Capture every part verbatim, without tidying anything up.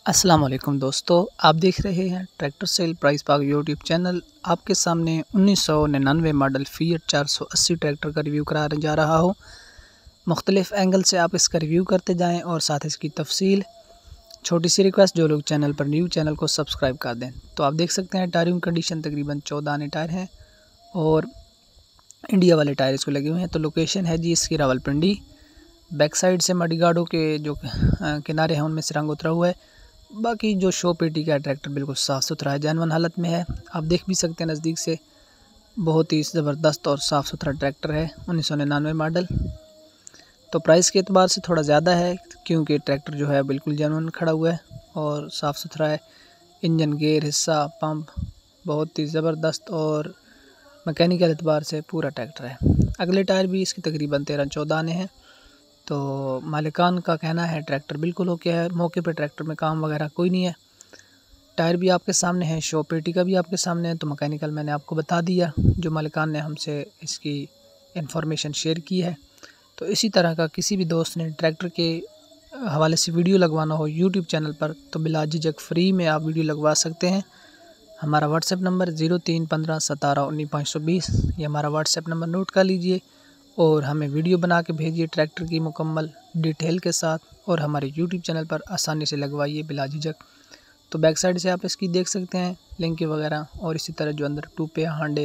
अस्सलाम वालेकुम दोस्तों, आप देख रहे हैं ट्रैक्टर सेल प्राइस पाक यूट्यूब चैनल। आपके सामने उन्नीस सौ निन्यानवे मॉडल फिएट चार सौ अस्सी ट्रैक्टर का रिव्यू कराने जा रहा हो। मुख्तलिफ़ एंगल से आप इसका रिव्यू करते जाएं और साथ इसकी तफसील। छोटी सी रिक्वेस्ट, जो लोग चैनल पर न्यू चैनल को सब्सक्राइब कर दें। तो आप देख सकते हैं टायरिंग कंडीशन तकरीबन चौदह आने टायर हैं और इंडिया वाले टायर इसको लगे हुए हैं। तो लोकेशन है जी इसकी रावलपिंडी। बैक साइड से मडगाड़ों के जो किनारे हैं उनमें से रंग उतरा हुआ है। बाकी जो शो पेटी का ट्रैक्टर बिल्कुल साफ़ सुथरा है, जेन्युइन हालत में है। आप देख भी सकते हैं नज़दीक से, बहुत ही ज़बरदस्त और साफ़ सुथरा ट्रैक्टर है, उन्नीस सौ निन्यानवे मॉडल। तो प्राइस के एतबार से थोड़ा ज़्यादा है क्योंकि ट्रैक्टर जो है बिल्कुल जेन्युइन खड़ा हुआ है और साफ़ सुथरा है। इंजन, गेयर, हिस्सा, पंप बहुत ही ज़बरदस्त और मैकेनिकल एतबार से पूरा ट्रैक्टर है। अगले टायर भी इसके तकरीबन तेरह चौदह आने हैं। तो मालिकान का कहना है ट्रैक्टर बिल्कुल ओके है, मौके पे ट्रैक्टर में काम वगैरह कोई नहीं है। टायर भी आपके सामने है, शो पेटी का भी आपके सामने है। तो मैकेनिकल मैंने आपको बता दिया, जो मालिकान ने हमसे इसकी इन्फॉर्मेशन शेयर की है। तो इसी तरह का किसी भी दोस्त ने ट्रैक्टर के हवाले से वीडियो लगवाना हो यूट्यूब चैनल पर, तो बिला झिझक फ्री में आप वीडियो लगवा सकते हैं। हमारा व्हाट्सएप नंबर ज़ीरो तीन पंद्रह सतारह उन्नीस पाँच सौ बीस, ये हमारा व्हाट्सएप नंबर नोट कर लीजिए और हमें वीडियो बना के भेजिए ट्रैक्टर की मुकम्मल डिटेल के साथ और हमारे यूट्यूब चैनल पर आसानी से लगवाइए बिला झिझक। तो बैक साइड से आप इसकी देख सकते हैं लिंक वगैरह, और इसी तरह जो अंदर टूपे, हांडे,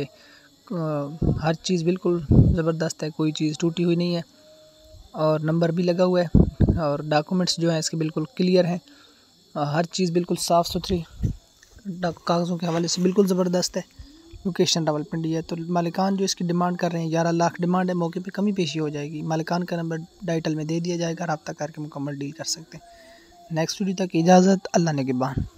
हर चीज़ बिल्कुल ज़बरदस्त है, कोई चीज़ टूटी हुई नहीं है और नंबर भी लगा हुआ है और डॉक्यूमेंट्स जो हैं इसके बिल्कुल क्लियर हैं। हर चीज़ बिल्कुल साफ़ सुथरी, कागज़ों के हवाले से बिल्कुल ज़बरदस्त है। लोकेशन रावलपिंडी है। तो मालिकान जो इसकी डिमांड कर रहे हैं ग्यारह लाख डिमांड है, मौके पे कमी पेशी हो जाएगी। मालिकान का नंबर टाइटल में दे दिया जाएगा, रब्ता करके मुकम्मल डील कर सकते हैं। नेक्स्ट वीडियो तक इजाज़त, अल्लाह निगहबान।